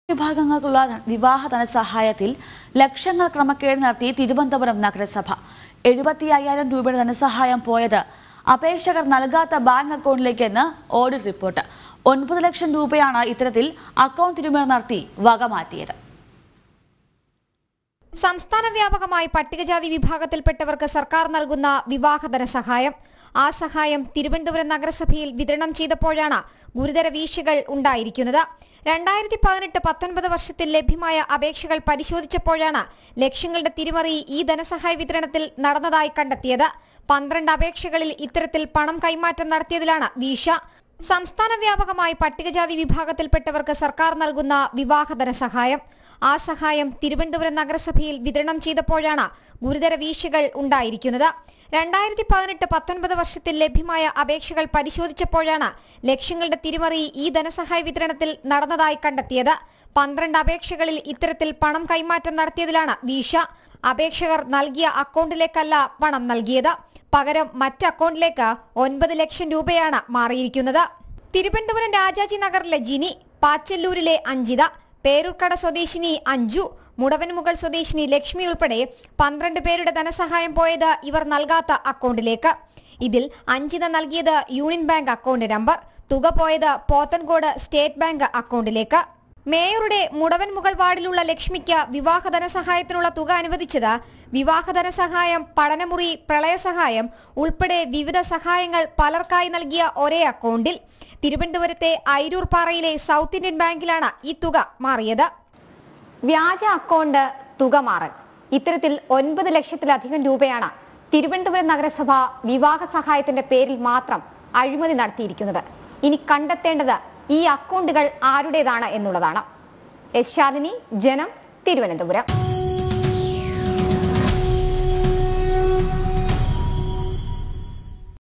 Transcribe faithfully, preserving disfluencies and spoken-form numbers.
വിഭാഗങ്ങൾക്കുള്ള വിവാഹ ധനസഹായത്തിൽ ലക്ഷങ്ങൾ ക്രമക്കേട് നടത്തി തിരുവനന്തപുരം നഗരസഭ എഴുപത്തി അയ്യായിരം രൂപയുടെ ധനസഹായം പോയത് അപേക്ഷകർ നൽകാത്ത ബാങ്ക് അക്കൗണ്ടിലേക്കെന്ന് ഓഡിറ്റ് റിപ്പോർട്ട്. ഒൻപത് ലക്ഷം രൂപയാണ് ഇത്തരത്തിൽ അക്കൗണ്ട് തിരിമറി നടത്തി വകമാറ്റിയത്. സംസ്ഥാന വ്യാപകമായി പട്ടികജാതി വിഭാഗത്തിൽപ്പെട്ടവർക്ക് സർക്കാർ നൽകുന്ന വിവാഹ ധനസഹായം ആ സഹായം തിരുവനന്തപുരം നഗരസഭയിൽ വിതരണം ചെയ്തപ്പോഴാണ് ഗുരുതര വീഴ്ചകൾ ഉണ്ടായിരിക്കുന്നത്. രണ്ടായിരത്തി പതിനെട്ട് പത്തൊൻപത് വർഷത്തിൽ ലഭ്യമായ അപേക്ഷകൾ പരിശോധിച്ചപ്പോഴാണ് ലക്ഷങ്ങളുടെ തിരിമറി ഈ ധനസഹായ വിതരണത്തിൽ നടന്നതായി കണ്ടെത്തിയത്. പന്ത്രണ്ട് അപേക്ഷകളിൽ ഇത്തരത്തിൽ പണം കൈമാറ്റം നടത്തിയതിലാണ് വീഴ്ച. സംസ്ഥാന വ്യാപകമായി പട്ടികജാതി വിഭാഗത്തിൽപ്പെട്ടവർക്ക് സർക്കാർ നൽകുന്ന വിവാഹ ധനസഹായം ആ സഹായം തിരുവനന്തപുരം നഗരസഭയിൽ വിതരണം ചെയ്തപ്പോഴാണ് ഗുരുതര വീഴ്ചകൾ ഉണ്ടായിരിക്കുന്നത്. രണ്ടായിരത്തി പതിനെട്ട് പത്തൊൻപത് വർഷത്തിൽ ലഭ്യമായ അപേക്ഷകൾ പരിശോധിച്ചപ്പോഴാണ് ലക്ഷങ്ങളുടെ തിരിമറി ഈ ധനസഹായ വിതരണത്തിൽ നടന്നതായി കണ്ടെത്തിയത്. പന്ത്രണ്ട് അപേക്ഷകളിൽ ഇത്തരത്തിൽ പണം കൈമാറ്റം നടത്തിയതിലാണ് വീഴ്ച. അപേക്ഷകർ നൽകിയ അക്കൗണ്ടിലേക്കല്ല പണം നൽകിയത്, പകരം മറ്റ് അക്കൗണ്ടിലേക്ക് ഒൻപത് ലക്ഷം രൂപയാണ് മാറിയിരിക്കുന്നത്. തിരുവനന്തപുരം രാജാജി നഗറിലെ ജിനി, പാച്ചല്ലൂരിലെ അഞ്ജിത, പേരൂർക്കട സ്വദേശിനി അഞ്ജു, മുടവൻമുകൾ സ്വദേശിനി ലക്ഷ്മി ഉൾപ്പെടെ പന്ത്രണ്ട് പേരുടെ ധനസഹായം പോയത് ഇവർ നൽകാത്ത അക്കൗണ്ടിലേക്ക്. ഇതിൽ അഞ്ജിത നൽകിയത് യൂണിയൻ ബാങ്ക് അക്കൗണ്ട് നമ്പർ, തുക പോയത് പോത്തൻകോട് സ്റ്റേറ്റ് ബാങ്ക് അക്കൗണ്ടിലേക്ക്. മേയറുടെ മുടവൻമുകൾ വാർഡിലുള്ള ലക്ഷ്മിക്ക് വിവാഹ ധനസഹായത്തിനുള്ള തുക അനുവദിച്ചത് വിവാഹ ധനസഹായം, പഠനമുറി, പ്രളയസഹായം ഉൾപ്പെടെ വിവിധ സഹായങ്ങൾ പലർക്കായി നൽകിയ ഒരേ അക്കൗണ്ടിൽ. തിരുവനന്തപുരത്തെ ഐരൂർപ്പാറയിലെ സൗത്ത് ഇന്ത്യൻ ബാങ്കിലാണ് ഈ തുക മാറിയത്. വ്യാജ അക്കൗണ്ട്, തുക മാറൽ, ഇത്തരത്തിൽ ഒൻപത് ലക്ഷത്തിലധികം രൂപയാണ് തിരുവനന്തപുരം നഗരസഭ വിവാഹ സഹായത്തിന്റെ പേരിൽ മാത്രം അഴിമതി നടത്തിയിരിക്കുന്നത്. ഇനി കണ്ടെത്തേണ്ടത് ഈ അക്കൗണ്ടുകൾ ആരുടേതാണ് എന്നുള്ളതാണ്. എസ് ശാലിനി, ജനം, തിരുവനന്തപുരം.